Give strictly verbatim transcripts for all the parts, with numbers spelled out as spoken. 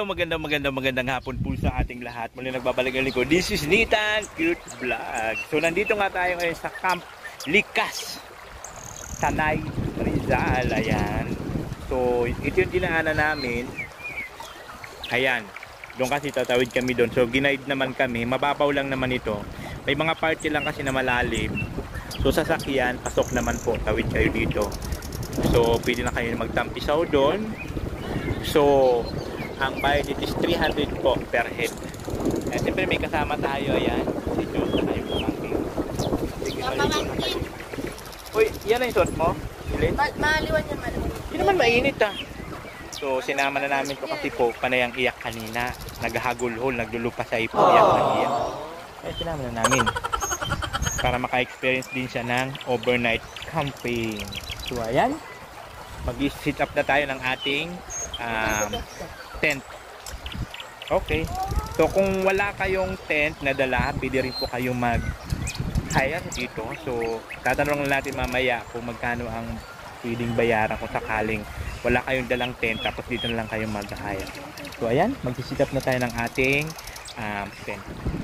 magandang magandang magandang hapon po sa ating lahat. Muli nagbabalik ang lingkod. This is Nitan Cute Vlog. So nandito nga tayo ngayon sa Camp Likas, Tanay, Rizal. Ayan. So ito yung dinaanan namin. Ayan. Doon kasi tatawid kami doon. So ginaid naman kami. Mababaw lang naman ito. May mga party lang kasi na malalim. So sasakyan, pasok naman po. Tawid kayo dito. So pwede na kayo magtampisaw doon. So ang bayad dito is three hundred po per head. At siyempre may kasama tayo. Ayan, si Jun na tayo pamangkin. Sige, pamangkin. Uy, yan ang suot mo? Ma maliwan yan, maliwan. Hindi naman mainit ah. So sinama na namin to kasi po panay ang iyak kanina. Naghahagulhol, naglulupasay po. Iyak na iyak. Kaya sinama na namin para maka-experience din siya ng overnight camping. So ayan, mag-sit up na tayo ng ating um, tent. Okay. So kung wala kayong tent na dala, pwede rin po kayong mag-hire dito. So tatanong lang natin mamaya kung magkano ang pwedeng bayaran kung sakaling wala kayong dalang tent, tapos dito na lang kayong mag-hire. So ayan, mag-sit up na tayo ng ating um, tent.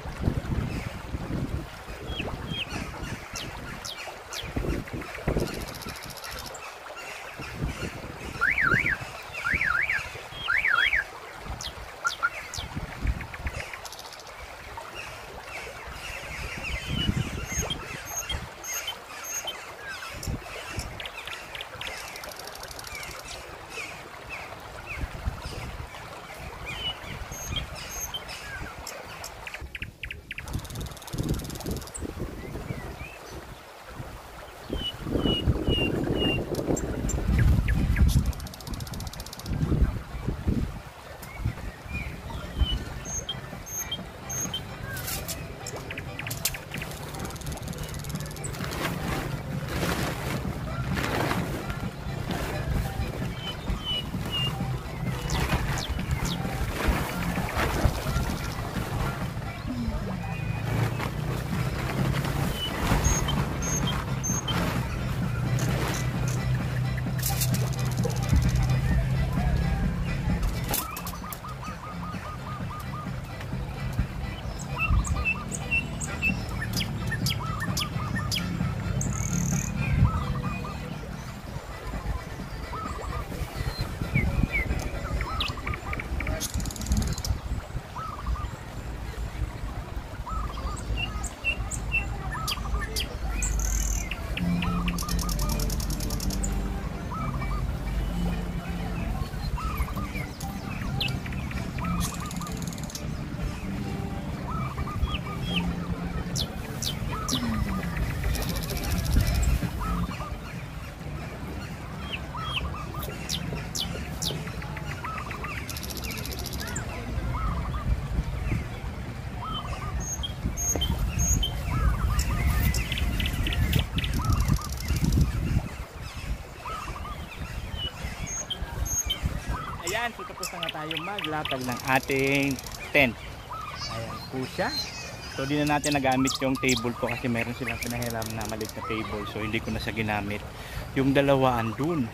Ayan, so tapos na nga tayo maglatag ng ating tent. Ayan po siya. So di na natin nagamit yung table ko kasi meron silang pinahiram na maliit na table. So hindi ko na siya ginamit. Yung dalawa andun.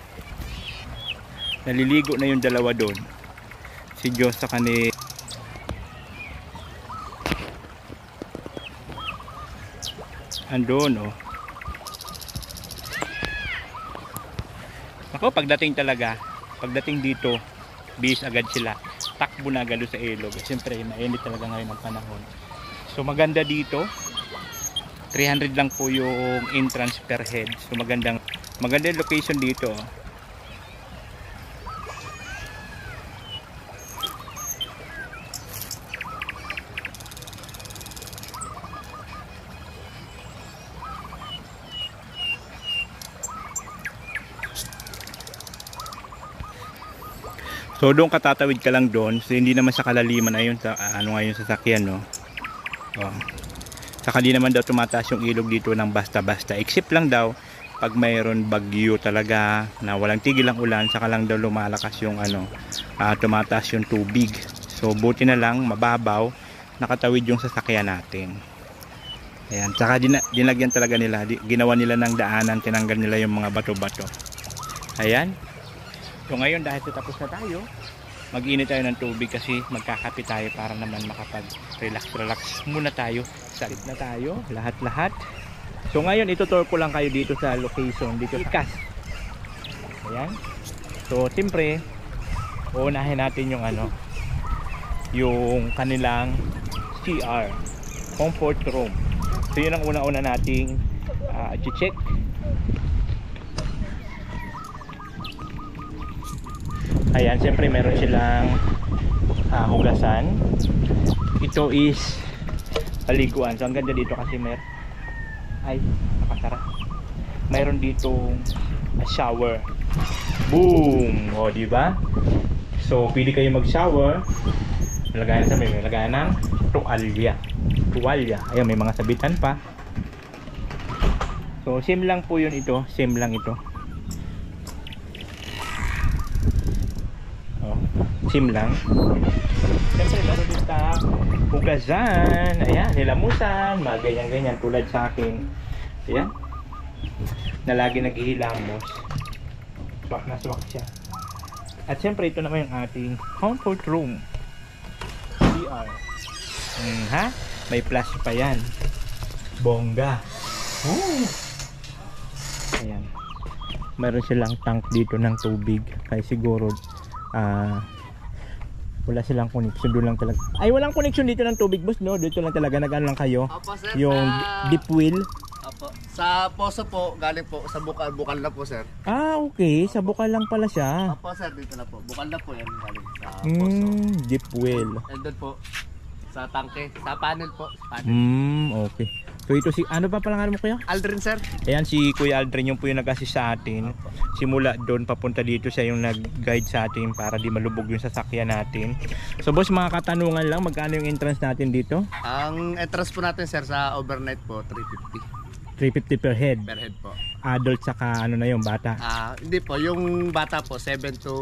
Naliligo na yung dalawa doon. Si Diyos sa kani. Andun oh. Ako pagdating talaga. Pagdating dito, bis agad sila, takbo na agad sa ilog. Siyempre mainit talaga ngayon ang panahon. So maganda dito, three hundred lang po yung entrance per head. So magandang magandang location dito. So doon ka tatawid ka lang doon. So hindi naman sa kalaliman ayun sa uh, ano ngayon sa sasakyan no. Oh. Saka di naman daw tumataas yung ilog dito ng basta-basta. Except lang daw pag mayroon bagyo talaga na walang tigil ang ulan, saka lang daw lumalakas yung ano, uh, tumataas yung tubig. So buti na lang mababaw, nakatawid yung sasakyan natin. Ayan, saka din, dinagyan talaga nila, ginawa nila ng daanan, tinanggal nila yung mga bato-bato. Ayan. So ngayon dahil tapos na tayo, mag-init tayo ng tubig kasi magkakape tayo para naman makapag-relax relax muna tayo. Salit na tayo lahat-lahat. So ngayon itutur ko lang kayo dito sa location dito sa Likas. Ayan. So siyempre uunahin natin yung ano, yung kanilang C R, comfort room. So yun ang una-una nating uh, i-check. Ayan, siyempre meron silang uh, hugasan. Ito is paliguan. So ang ganda dito kasi mer ay nakasara. Mayroon dito a shower. Boom! O, di ba? So pili kayo mag-shower. Lagayan sa may lagayan ng tuwalya. Tuwalya. Ayun, may mga sabitan pa. So same lang po yun ito. Same lang ito. Sim lang. Siyempre meron din ta hugasan. Ayan, nilamusan, mga ganyan-ganyan tulad sa akin. Ayan. Na lagi naghihilamos. Swak na swak siya. At siyempre ito naman yung ating comfort room. C R. Hmm, ha? May flash pa yan. Bongga. Oh. Ayan. Meron silang tank dito ng tubig. Kaya siguro ah uh, wala silang connection doon lang talaga. Ay, walang connection dito ng tubig, boss, no? Dito lang talaga nag-ano lang kayo. Opo, sir, yung sa... deep well. Opo. Sa poso po, galing po sa bukal, bukal na po, sir. Ah, okay. Sa bukal lang pala siya. Opo, sir, dito na po. Bukal na po yan galing sa poso. Mm, deep well. And then po sa tangke, sa panel po. Panel. Mm, okay. So ito si, ano pa palangalan mo kuya? Aldrin, sir. Ayan si Kuya Aldrin yung po yung nag-assist sa atin. Simula doon papunta dito siya yung nag-guide sa atin para di malubog yung sasakyan natin. So boss, mga katanungan lang, magkano yung entrance natin dito? Ang entrance po natin, sir, sa overnight po, three fifty. three fifty per head? Per head po. Adult saka ano na yung bata? Ah, hindi po, yung bata po, seven to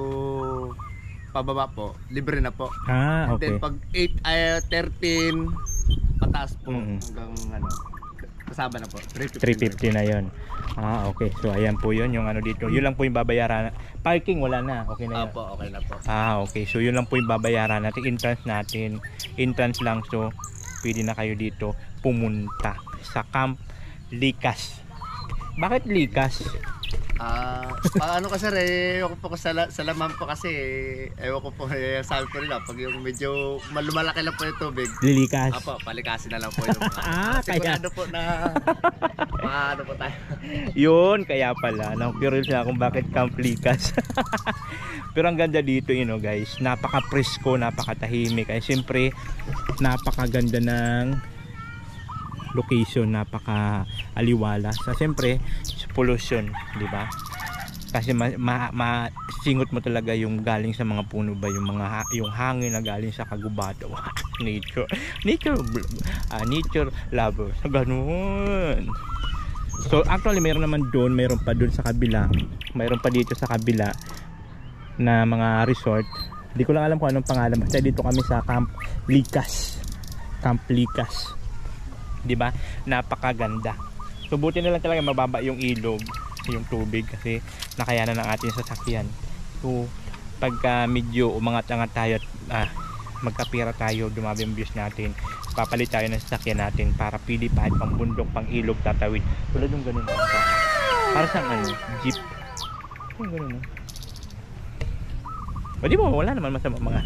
pababa po, libre na po. Ah, okay. And then pag eight, ay, thirteen, pataas po, mm-hmm. hanggang ano, kasama na po, three fifty na yon. Ah, okay. So ayan po yun yung ano dito. Yun lang po yung babayaran. Parking wala na. Okay na yun. Opo, okay na po. Ah, okay. So yun lang po yung babayaran natin. Entrance natin. Entrance lang. So pwede na kayo dito pumunta sa Camp Likas. Bakit Likas? Ah, uh, ano kasi eh, ewan ko po sa, sa laman po kasi eh, ewan ko po eh, sabi po nila pag yung medyo malumalaki lang po yung tubig, lilikas. Apo, palikasin na lang po yung mga, ah, kaya sigurado po na ano po tayo. Yun, kaya pala na-curious na kung bakit Camp Likas. Pero ang ganda dito, you know guys, napaka-presko, napakatahimik. Ay siyempre, napakaganda ng location, napaka-aliwala. So siyempre, pollution, di ba? Kasi ma, ma, ma singot mo talaga yung galing sa mga puno ba, yung mga yung hangin na galing sa kagubado. nature nature uh, nature lover, ganun. So actually mayroon naman doon, mayroon pa doon sa kabila, mayroon pa dito sa kabila na mga resort. Hindi ko lang alam kung anong pangalan, basta dito kami sa Camp Likas. Camp Likas, di ba? Napakaganda. So buti na lang talaga mababa yung ilog, yung tubig, kasi nakayanan ng ating sasakyan. So pagka medyo umangat-angat tayo at ah, magkapira tayo, dumabi ang views natin, papalit tayo ng sasakyan natin para pili pa pang bundok, pang ilog tatawid. Tulad yung ganun. Para sa ano, jeep. Yung ganun. No? O di ba, wala naman masama mga.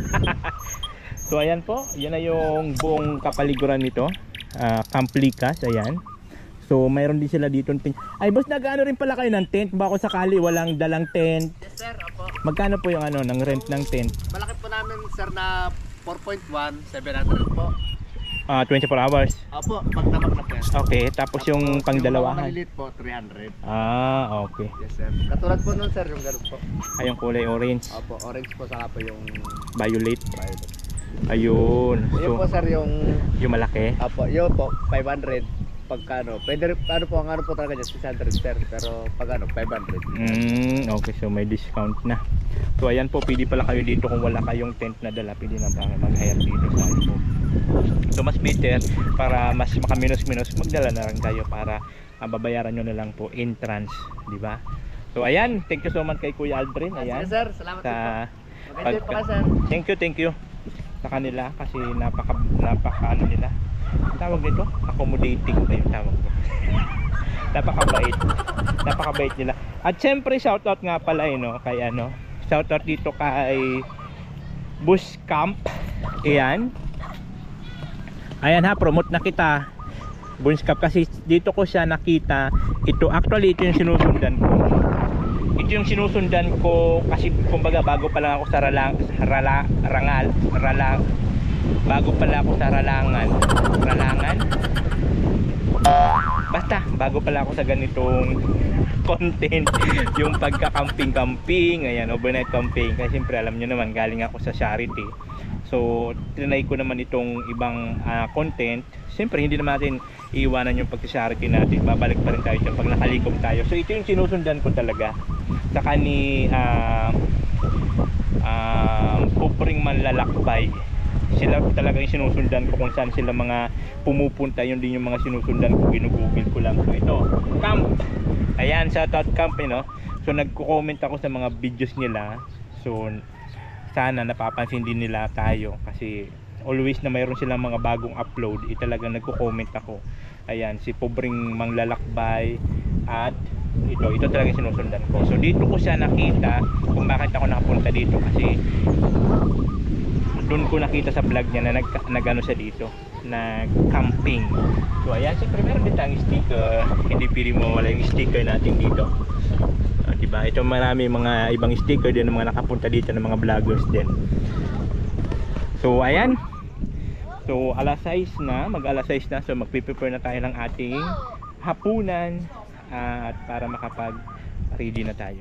So ayan po, yan na yung buong kapaliguran nito. Uh, Camp Likas, ayan. So mayroon din sila dito tent. Ay boss, nag-ano rin pala kayo ng tent? Bako sakali walang dalang tent. Yes sir, opo. Magkano po yung ano ng rent ng tent? Malaki po namin sir na four point one, seven hundred po. Ah, uh, twenty-four hours. Opo, magdamag na po yan. Okay, tapos, tapos yung pangdalawahan. Yung maliliit po, three hundred. Ah, okay. Yes sir. Katulad po nun sir, yung gano'n po. Ay, yung kulay orange. Opo, orange po, saka po yung violet. Violet. Ayun. So, yun po sir yung yung malaki. Opo, yun po five hundred pagka ano. Pwede ano po ang ano po talaga dyan six hundred sir, pero pag ano five hundred. Mm, okay, so may discount na. So ayan po, pwede pala kayo dito kung wala kayong tent na dala, pwede na ba mag-hire dito sa ano. So mas better para mas makaminus-minus, magdala na lang kayo para uh, babayaran nyo na lang po entrance, di ba? So ayan, thank you so much kay Kuya Aldrin. Ayan. Yes, sir, salamat sa po. Enjoy po ka, sir. Thank you, thank you sa kanila kasi napaka napaka ano nila. Tawag nito, accommodating ba yung tawag ko? Napakabait. Napakabait nila. At syempre shoutout nga pala eh, no, kay ano. Shoutout dito kay Bush Camp. Ayan. Ayan ha, promote na kita. Bush Camp kasi dito ko siya nakita. Ito actually ito yung sinusundan ko. Ito yung sinusundan ko kasi kumbaga bago pa lang ako sa ralang, rala, rangal, ralang. Bago pala ako sa ralangan. Ralangan? Basta, bago pala ako sa ganitong content. Yung pagka-camping-camping. Ayan, overnight camping. Kasi siyempre alam nyo naman, galing ako sa charity. So, tinry ko naman itong ibang uh, content. Siyempre, hindi naman natin iiwanan yung pag-charity natin. Babalik pa rin tayo dyan pag nakalikom tayo. So, ito yung sinusundan ko talaga. Saka ni uh, uh, Pupring Manlalakbay. Sila talaga yung sinusundan ko kung saan sila mga pumupunta. Yun din yung mga sinusundan ko, ginugugil ko lang. So ito, camp. Ayan, shoutout camp, you know? So nagko-comment ako sa mga videos nila. So sana napapansin din nila tayo kasi always na mayroon silang mga bagong upload, eh, talagang nagko-comment ako. Ayan, si Pupring Manlalakbay at ito, ito talaga yung sinusundan ko. So dito ko siya nakita kung bakit ako nakapunta dito kasi doon ko nakita sa vlog niya na nag, nagano siya dito, nag camping. So ayan, siyempre meron din tayong sticker. Hindi pili mo wala yung sticker natin dito. Uh, diba? Ito marami mga ibang sticker din ng mga nakapunta dito ng mga vloggers din. So ayan. So alas sais na, mag alas sais na. So magpe-prepare na tayo ng ating hapunan uh, at para makapag ready na tayo.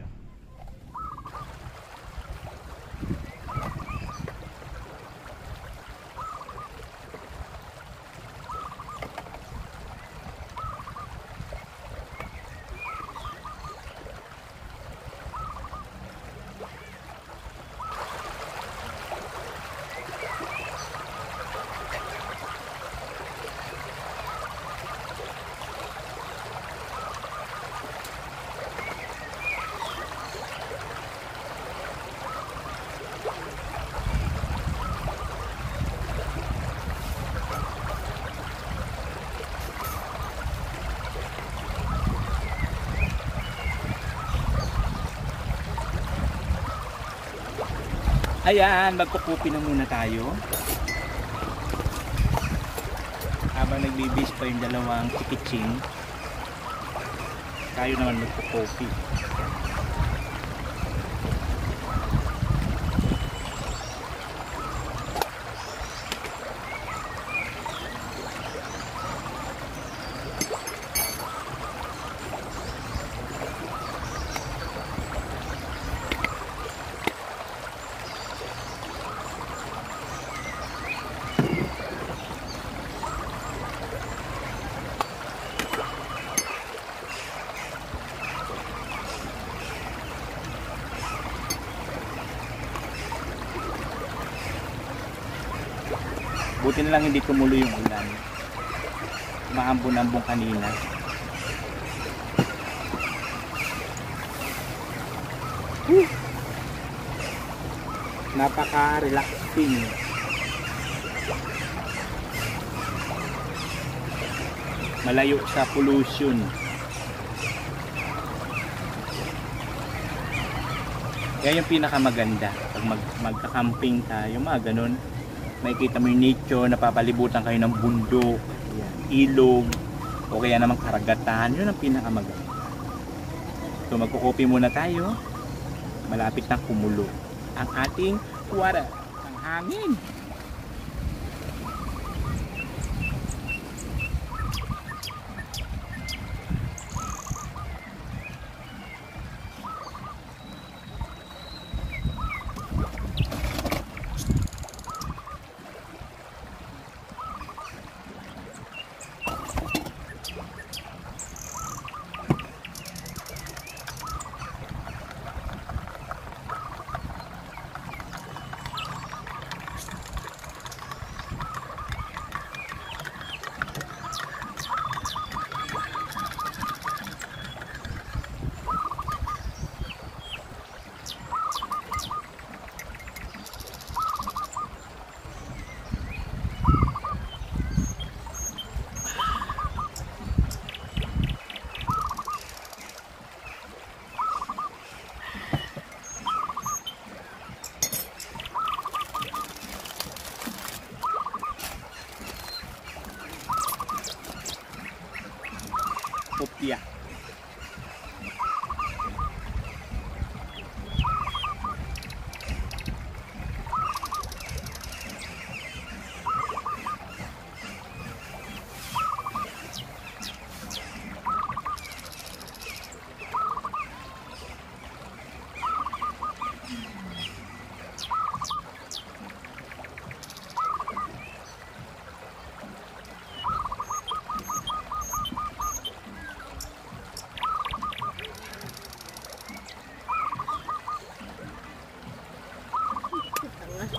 Ayan, magkukupi na muna tayo habang nagbibis pa yung dalawang kitchen. Tayo naman magkukupi. Buti na lang hindi tumulo yung ulan. Maambon-ambon kanina. Woo! Napaka-relaxing. Malayo sa pollution. Yan yung pinakamaganda. Pag mag magka-camping tayo, mga ganun. Makikita mo yung nature, napapalibutan kayo ng bundok, yan, ilog, o kaya naman karagatan. Yun ang pinakamaganda. So magkukopi muna tayo. Malapit na kumulo ang ating water, ang hangin.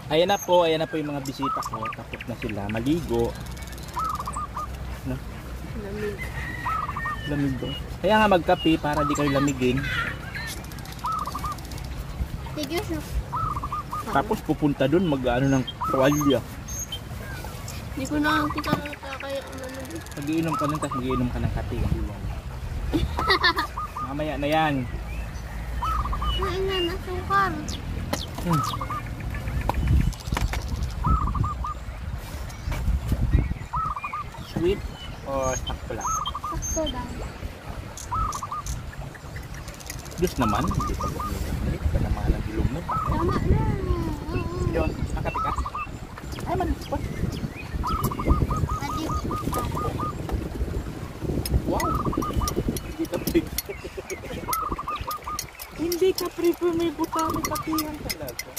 Ayan na po, ayan na po yung mga bisita ko. Tapos na sila maligo. No? Lamig. Lamig do. Kaya nga magkape para di kayo lamigin. Tigil na. Tapos pupunta dun mag-ano ng tuwalya. Hindi ko nakakita kaya ano na. Mag-iinom ka nun, tapos mag-iinom ka ng kape. Mamaya na yan. Kain na na sukar. Hmm. Sweet o sakto lang? Sakto lang. Diyos naman, hindi pa bumalik ka naman ang ilong mo. Tama na. Oo. Yun, nakape ka? Ay, malis pa. Adi. Wow! Hindi ka pre. Hindi ka pre, pero may butami kapihan talaga.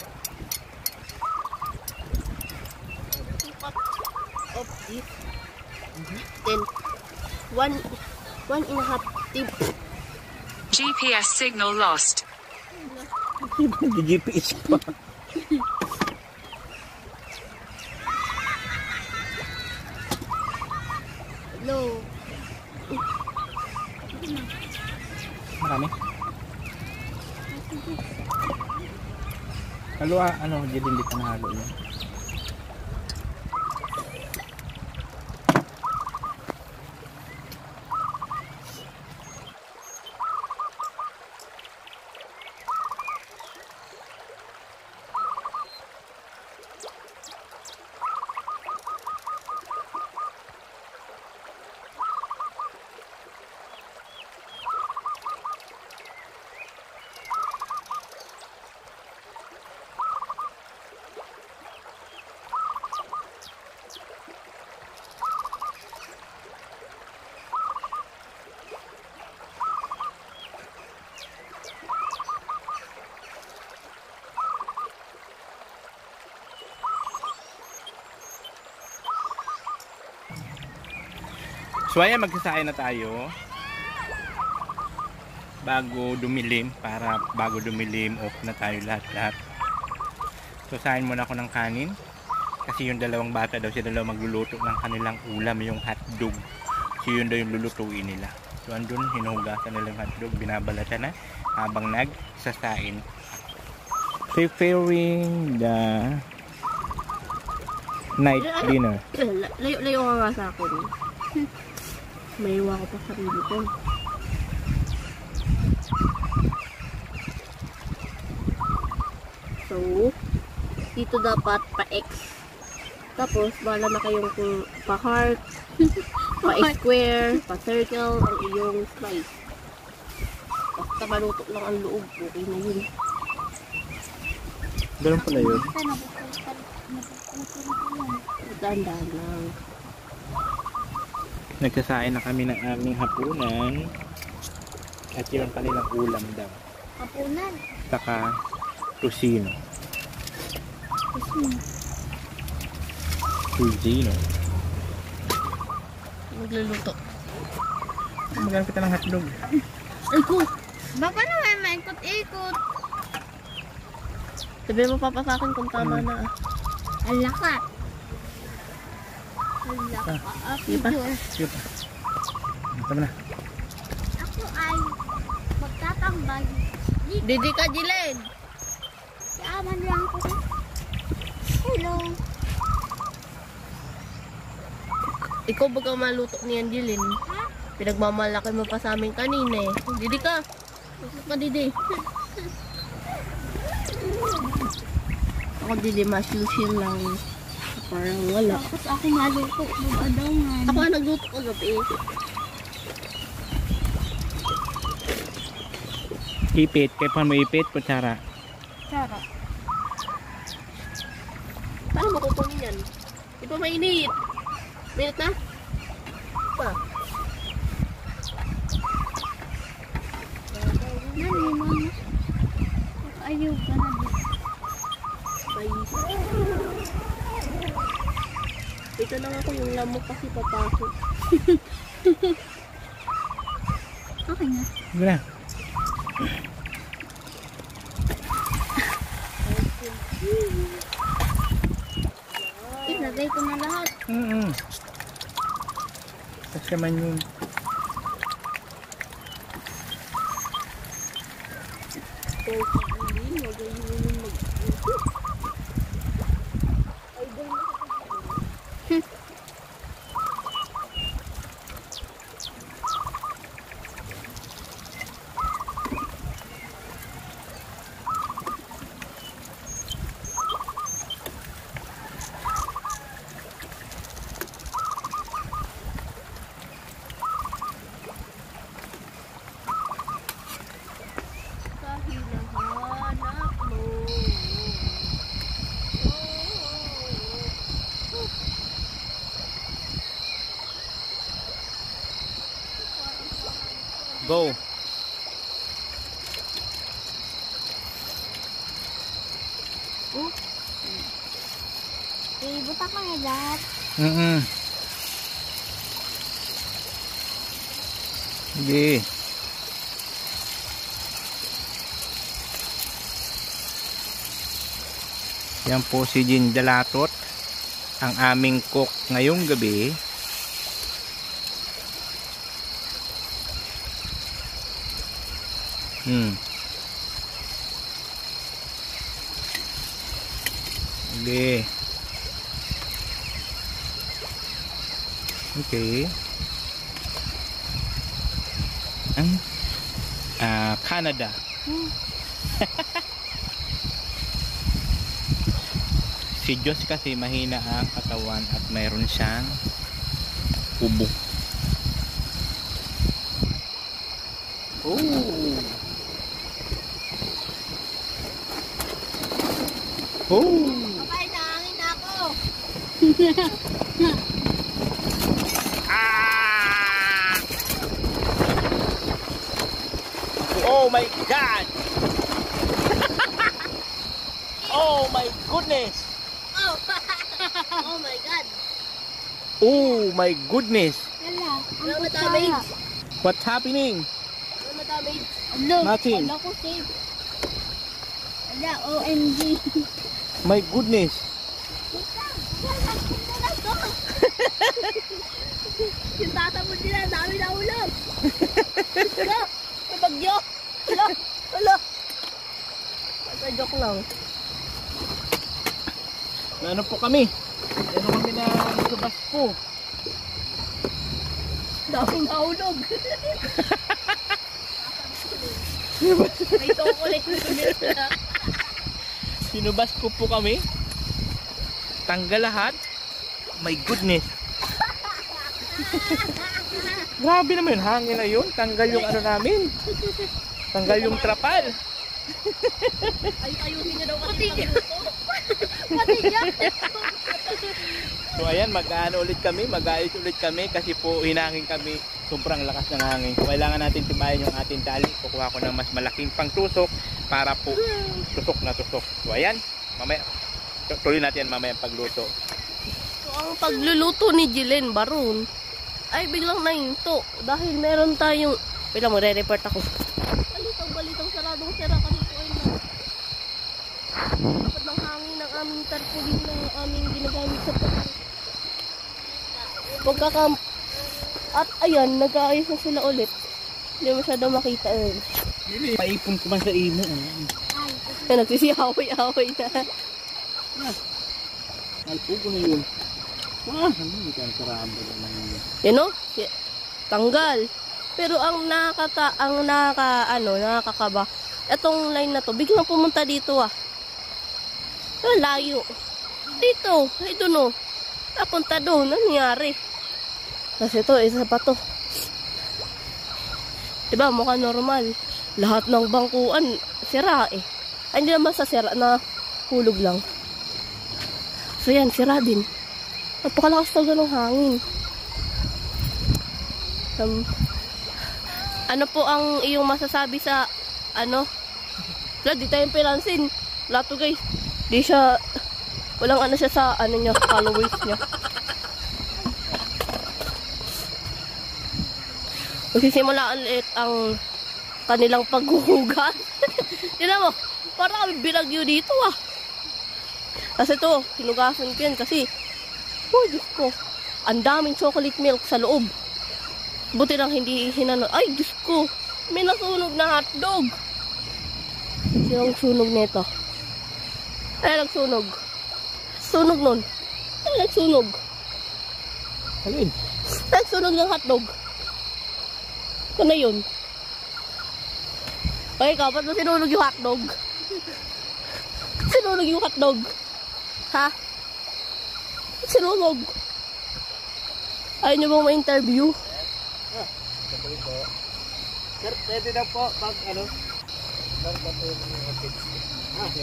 Two cups of this. Then, one, one and a half tip. G P S signal lost. G P S pa. Low. Marami. Kalua, ano, di din di ka nahalo yun. So ayan, magsasain na tayo bago dumilim, para bago dumilim off na tayo lahat-lahat. So sain muna ako ng kanin kasi yung dalawang bata daw, sila daw magluluto ng kanilang ulam, yung hotdog. So yun daw yung lulutuin nila. So andun, hinugasan nila yung hotdog, binabalatan na habang nagsasain. Preparing the night dinner. Layo-layo ka nga sa akin. May iwa ko pa sarili ko. So, dito dapat pa-X. Tapos, bahala na kayong kung pa-heart, pa-square, pa-circle, ang iyong slice. Basta maluto lang ang loob. Okay na yun. Ganun pala yun. Dahan-dahan lang. Nagsasain na kami ng aming hapunan at yung kanilang ulam daw. Hapunan. Saka tusino. Tusino. Magluluto. Magkano kita ng hotdog? Ay ko! Baka naman maikot-ikot. Sabi mo papa sa akin kung tama na. Ang lakat. Ang lakat. Sige pa. Sige pa. Tama na. Ako ay magtatambay. Didi ka, Jilen. Saaman lang ako. Hello. Ikaw baga maluto ni Angelin. Ha? Pinagmamalaki mo pa sa amin kanina eh. Didi ka. Gusto ka, Didi. Ako, Didi, masyusin lang. Parang wala. Tapos ako maluto. Babadawngan. Ako nga nagluto ko gabi. Ipit. Kaya pa mo ipit, kutsara. Kutsara. Paano makukunin yan? Di ba mainit? Mainit na? Pa. Nani, mama. Ayaw ka na. Ito lang ako yung lamok kasi papasok. Okay na. Sige na. naman yun. Go. Oh. Eh, buta ka nga lahat. Mm-mm. Sige. Yan po si Jin Dalatot, ang aming cook ngayong gabi. Hmm. Okay. Okay. Ang ah, Canada. Hmm. Si Diyos kasi mahina ang katawan at mayroon siyang ubo. Oh. Oh. Kapay, nangangin na ako. Ah! Oh my God! Oh my goodness! Oh. Oh my God. Oh my goodness! Wala. Wala damage. What's happening? Wala damage. Ano? Nothing. Wala ko save. Wala, O M G. My goodness! Yung tatamon nila, dami na ulam. Wala, may bagyo. Wala, wala. May joke lang. Ano po kami? Ano kami na subas po? Daming naulog. May chocolate na. Sinubas ko po kami. Tanggal lahat. My goodness. Grabe naman yun. Hangin na yun. Tanggal yung ano namin. Tanggal yung trapal. Ay, ayusin niya daw kasi pagluto. Pati niya. So ayan, mag-ano ulit kami. Mag-ayos ulit kami kasi po hinangin kami. Sobrang lakas ng hangin. So, kailangan natin timayin yung ating tali. Kukuha ko ng mas malaking pangtusok para po tusok na tusok. So ayan, mamaya tuloy natin yan mamaya pagluto. So, ang pagluluto ni Jillian Baron ay biglang nahinto dahil meron tayong bilang magre-report ako. Balitang balitang saradong sira kanito ay na dapat ng hangin ng aming tarpaulin na aming ginagamit sa pag pagkakam at ayan, nag-aayos na sila ulit. Hindi masyado makita yun. Paipon ko man sa imo. Ay, nagsisihaway-away na. Alpo ko na yun. Ah, hindi ka karamba naman yun. Yan o, tanggal. Pero ang nakaka, ang nakaka, ano, nakakaba, itong line na to, biglang pumunta dito ah. Oh, layo. Dito, ay doon o. Napunta doon, ano nangyari? Kasi ito, isa pa to. Diba, mukha normal. Lahat ng bangkuan, sira eh. Ay, hindi naman sa sira na hulog lang. So yan, sira din. Napakalakas talaga ng hangin. Um, ano po ang iyong masasabi sa, ano? Wala, di tayong pinansin. Wala to guys. Di siya, walang ano siya sa, ano niya, followers niya. Magsisimula ulit ang kanilang paghuhugas. Tignan mo, parang kami binagyo dito ah. Kasi ito, hinugasan ko yan kasi, oh Diyos ko, ang daming chocolate milk sa loob. Buti lang hindi hinano. Ay, Diyos ko. May nasunog na hotdog. Sinong sunog nito? Ay, nagsunog. Sunog nun. Ay, nagsunog. Alin? Nagsunog ng hotdog. Ito na yun. Ay, ikaw, ba't mo sinunog yung hotdog? Sinunog yung hotdog. Ha? Sinunog. Ayaw niyo bang ma-interview? Sir, pwede na po pag ano? Okay.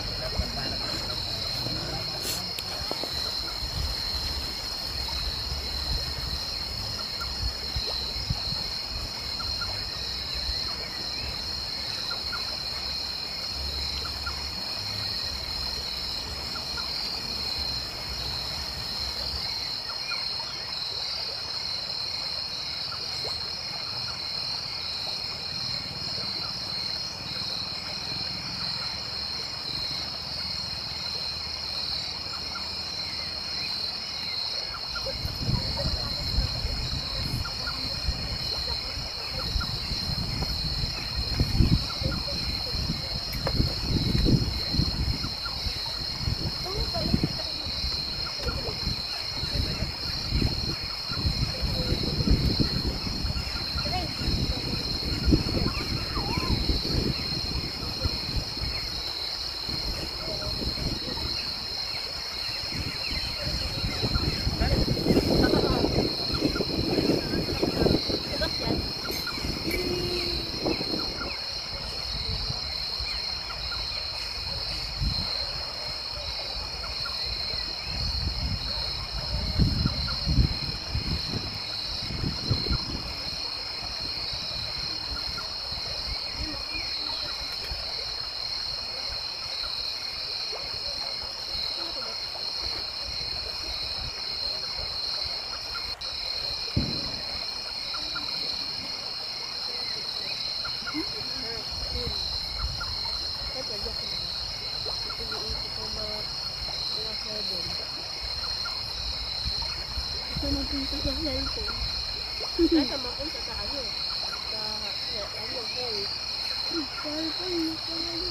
Napunta sa cellphone. Ay, sa mapunta sa ano? Sa, ano, hall. Cellphone, ano?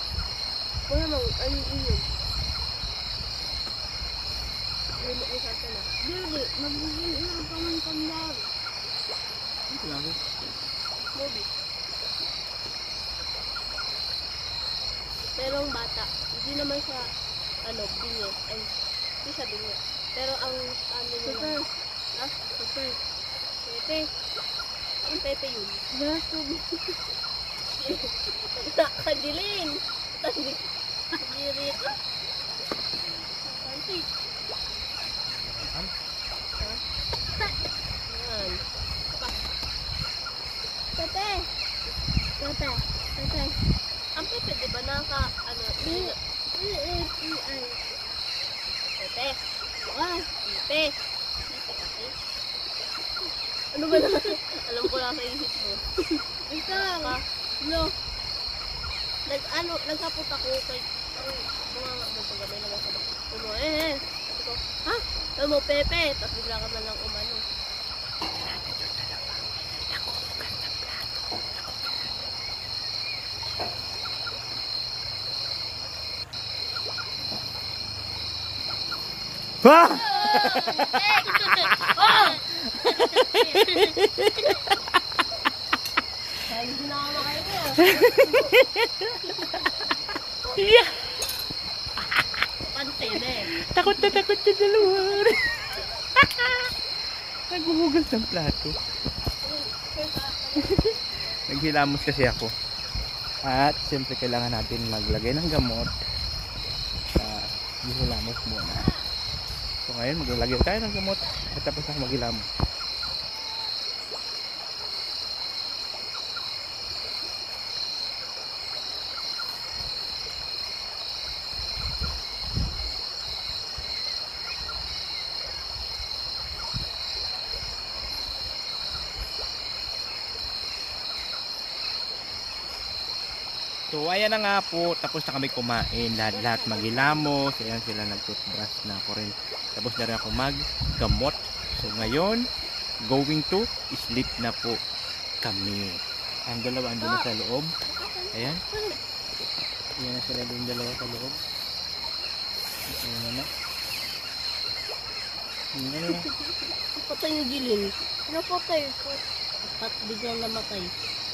Wala mang, ano yun? Ano mo isa ka na? Hindi, magbibigay lang pa man kandang. Ito lang. Movie. Pero ang bata, hindi naman siya, ano, bingi. Ay, hindi siya bingi. Pero ang ano nila. Super. Ah, super. Pepe. Ang Pepe yun. Gasto. Nakadiling. Tandirit. Tanti. Ha? Yan. Pepe. Pepe. Pepe. Ang Pepe, diba naka, ano, Pepe. Ah, Pepe. Pepe. Ano ba naman? Alam ko lang sa isip mo. Ikaw. No. Nag, ano, nagkapot ako kay, ang mga mga pagkabay na mga ano, eh, eh. Sabi ko, ha? Sabi mo, Pepe. Tapos bigla ka na lang umano. Ha? Kaya hindi na ako makain eh. Yeah. Pansin eh. Takot na takot na dalawa. Naghuhugas ng plato. Naghilamos kasi ako. At siyempre kailangan natin maglagay ng gamot. Uh, Hihilamos muna. So ngayon maglalagay tayo ng gamot at tapos ako maghilamos. So ayan na nga po, tapos na kami kumain, lahat-lahat maghilamos, ayan sila nag-toothbrush na ako rin. Tapos na rin ako maggamot. So ngayon, going to sleep na po kami. Ang dalawa andun na sa loob. Ayan. Ayan na sila yung dalawa sa loob. Ayan na na. Ayan na. Patay yung gilin. Napatay po. At biglang namatay.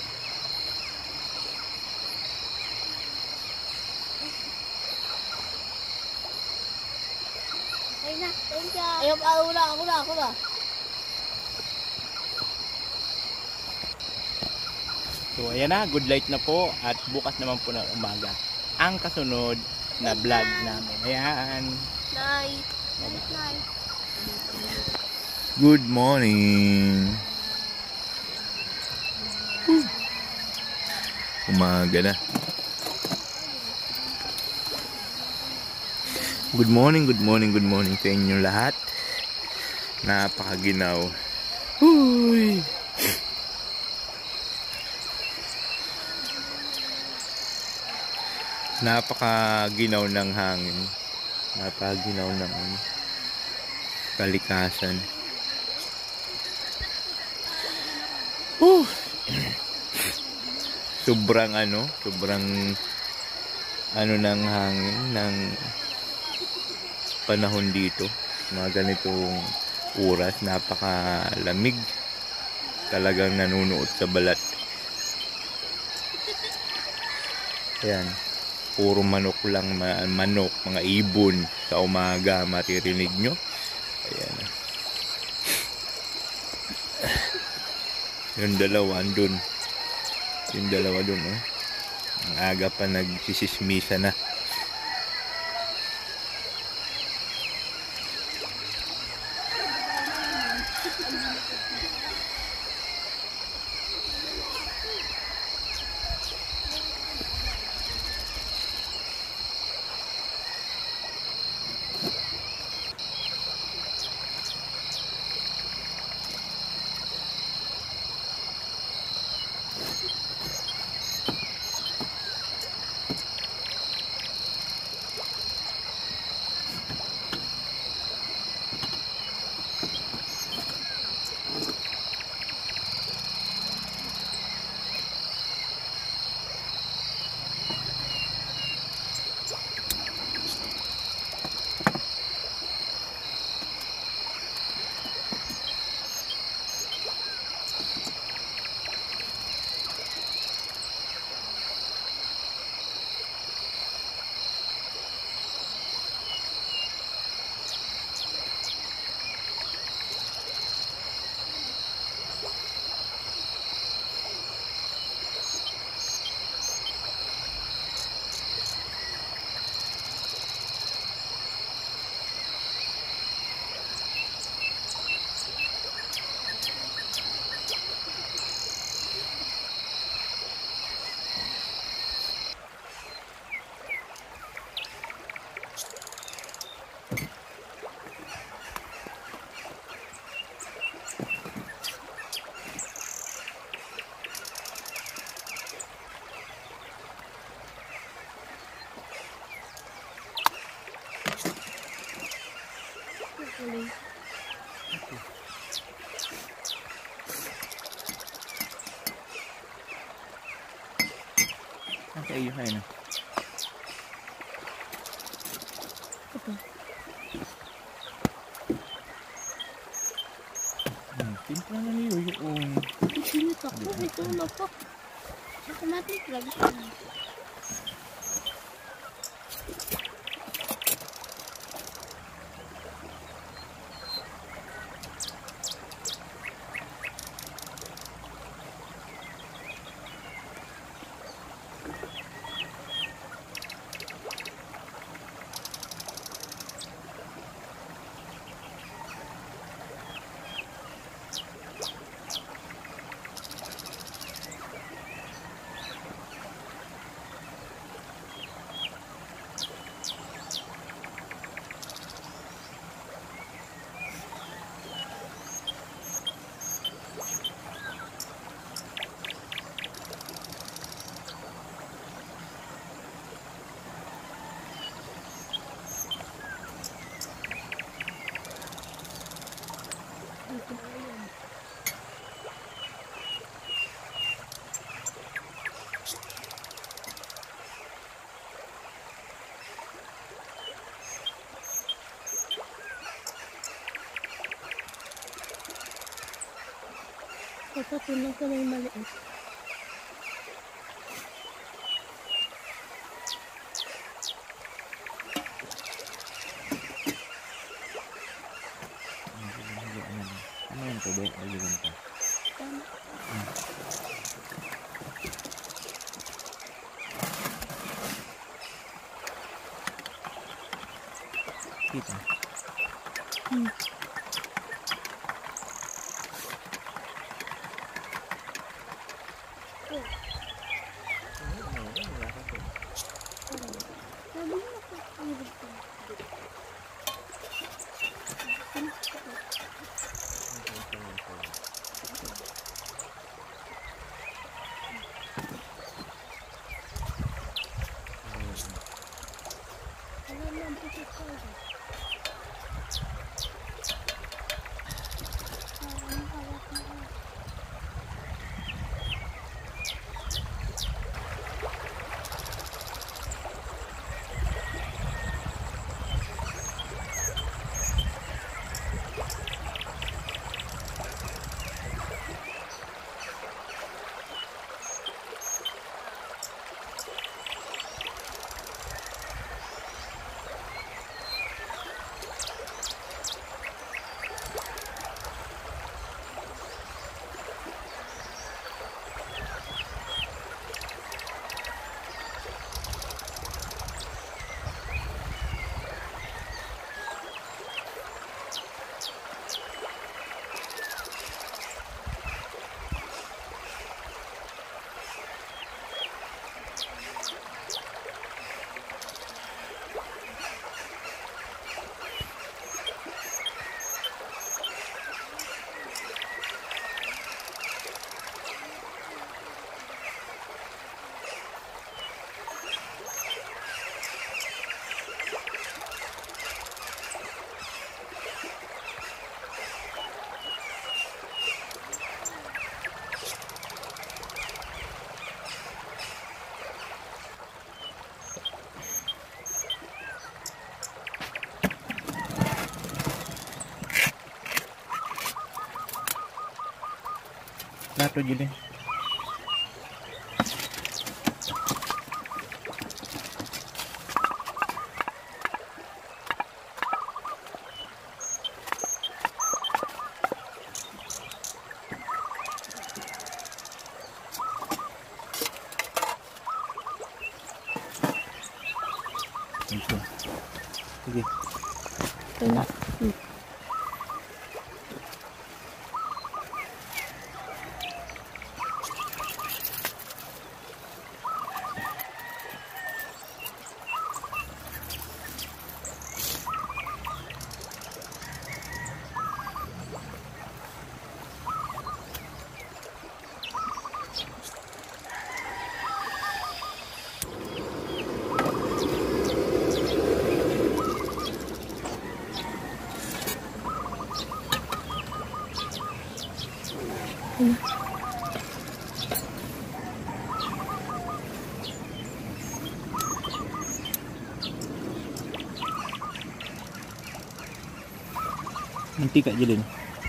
Ay na, thank you. Ayun, ako na, ako na, ako na. So ayan na, good light na po at bukas naman po na umaga ang kasunod na vlog namin. Ayan. Night. Night, night. Good morning. Umaga na. Good morning, good morning, good morning sa inyo lahat. Napakaginaw. Huy. Napakaginaw ng hangin. Napakaginaw ng kalikasan. Uh. Sobrang ano, sobrang ano ng hangin ng panahon dito. Mga ganitong oras, napakalamig. Talagang nanunuot sa balat. Ayan. Puro manok lang, manok, mga ibon sa umaga matirinig nyo. Ayan. Yung dalawa andun. Yung dalawa dun, oh. Ang aga pa nagsisismisa na. Sa iyo kayo na. Ito. Hmm, timpla na niyo yung... Sinit ako. Ito na pa. Ako matiklag. Papatulang ko na yung maliit. Ano yung tubo? Aliwan pa. Kita. Hmm. Nato Julie. Sige. Wala. Hmm. Nanti Kak Jelin.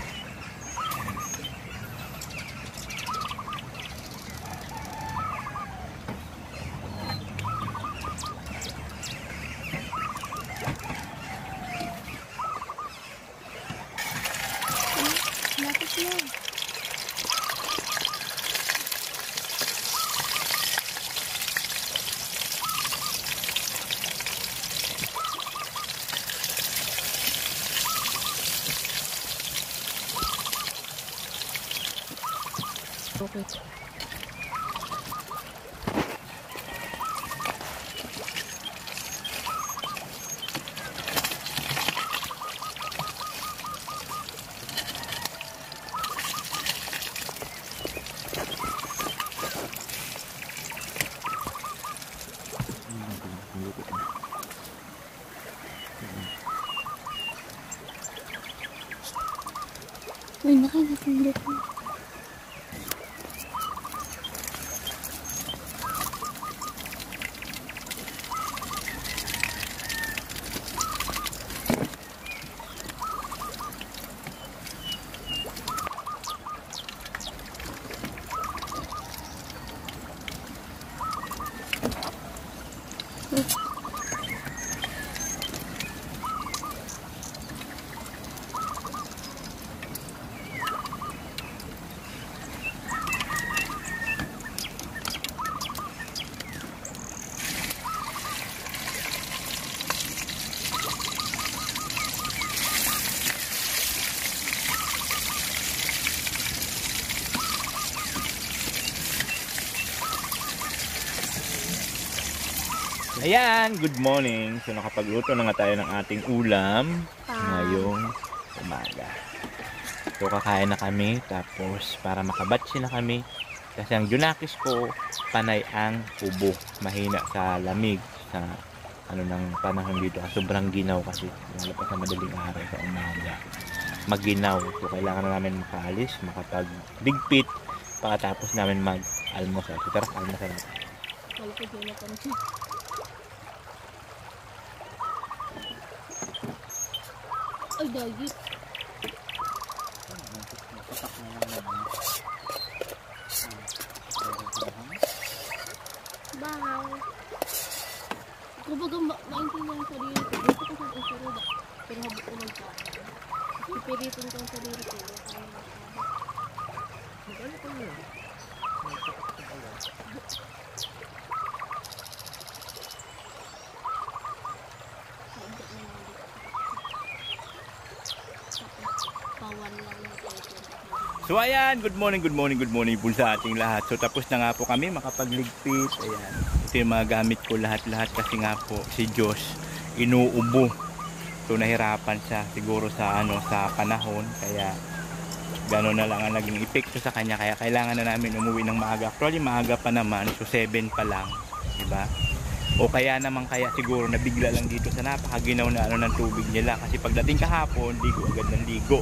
Lapit na. Okay. Uy, nakakatulog na. Ayan, good morning. So nakapagluto na nga tayo ng ating ulam ngayong umaga. So kakain na kami, tapos para makabatsi na kami. Kasi ang junakis ko, panay ang ubo. Mahina sa lamig, sa ano ng panahon dito. Sobrang ginaw kasi, lalo pa sa madaling araw sa umaga. Maginaw. So kailangan na namin makaalis, makapagdigpit, pagkatapos namin mag-almusal. So tara, almusal natin. Ay, dagit. Bye. Kumbaga, maintindihan ang sarili ko. Gusto ko sa isuro ba? Pero habang ko nagkakaroon. Ipiritin ko ang sarili ko. Magano ko yun? So ayan, good morning, good morning, good morning po sa ating lahat. So tapos na nga po kami makapagligpit. Ayan, ito yung mga gamit ko lahat-lahat kasi nga po si Josh inuubo. So nahirapan siya siguro sa ano sa panahon, kaya gano'n na lang ang naging epekto sa kanya, kaya kailangan na namin umuwi ng maaga. Actually maaga pa naman, so seven pa lang, diba? O kaya naman kaya siguro nabigla lang dito sa napakaginaw na ano ng tubig nila, kasi pagdating kahapon ligo agad ng ligo.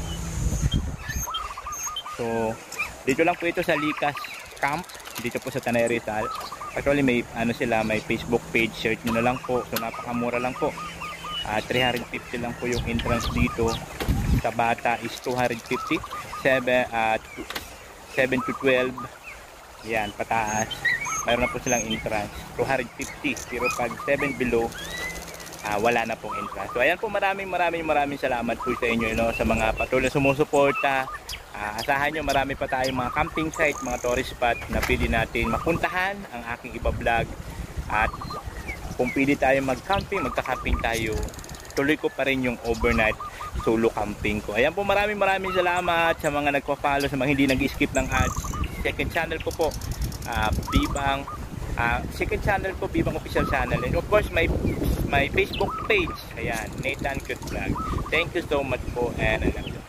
So dito lang po ito sa Likas Camp, dito po sa Tanay Rizal. Actually may ano sila, may Facebook page, search nyo na lang po. So napakamura lang po, uh, three hundred fifty lang po yung entrance dito. Sa bata is two hundred fifty, seven, uh, seven to twelve, yan pataas mayroon na po silang entrance two hundred fifty, pero pag seven below uh, wala na pong entrance. So ayan po, maraming maraming maraming salamat po sa inyo, you know, sa mga patuloy sumusuporta. Uh, asahan nyo, marami pa tayong mga camping site, mga tourist spot na pwede natin mapuntahan ang aking iba-vlog. At kung pwede tayo mag-camping, magka-camping tayo, tuloy ko pa rin yung overnight solo camping ko. Ayan po, maraming maraming salamat sa mga nagpa-follow, sa mga hindi nag-skip ng ads. Second channel ko po, uh, Bibang, uh, second channel ko, Bibang Official Channel. And of course, my, my Facebook page, ayan, Nathan Cute Vlog. Thank you so much po, and I love you.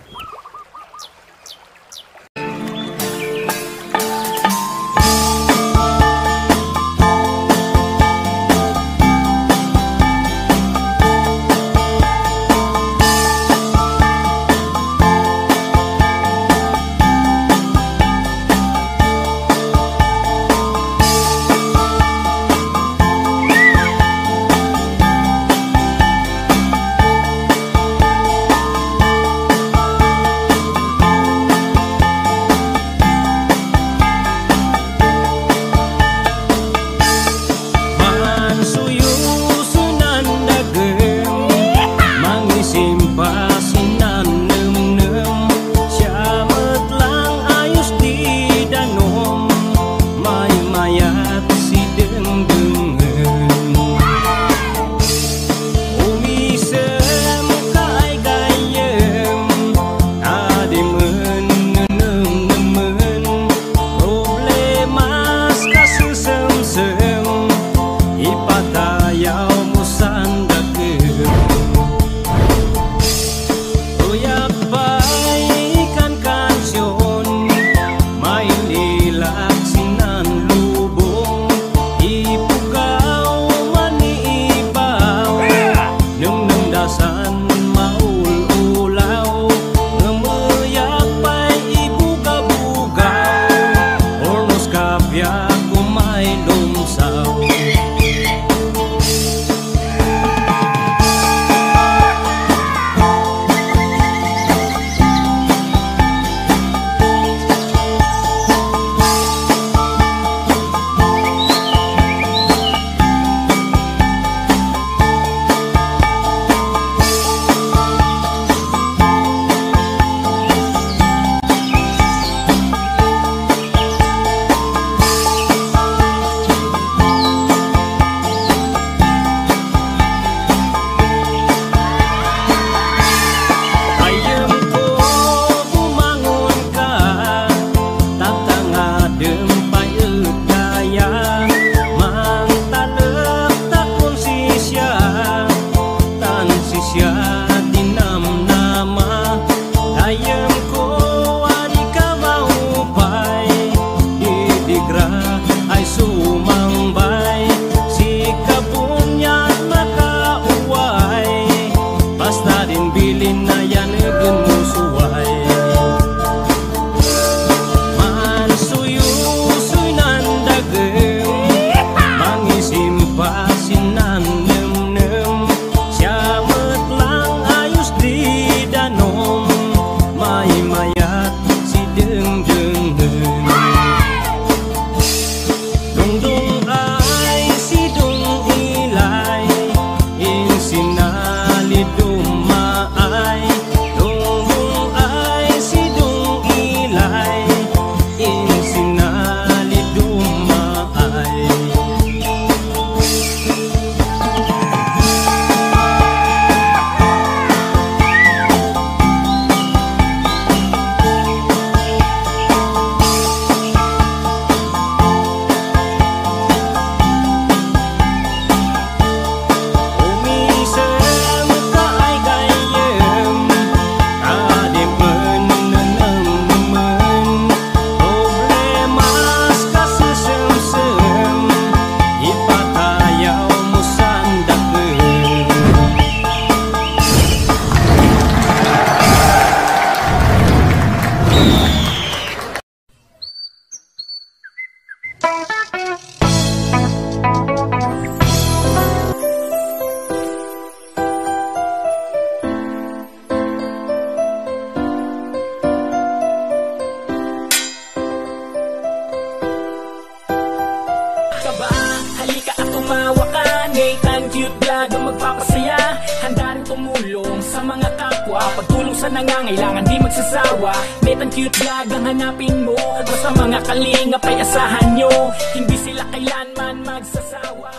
talagang magpapasaya. Handa rin tumulong sa mga kapwa, pagtulong sa nangangailangan di magsasawa. Netan Cute Vlog ang hanapin mo, basta mga kalingap ay asahan nyo, hindi sila kailanman magsasawa.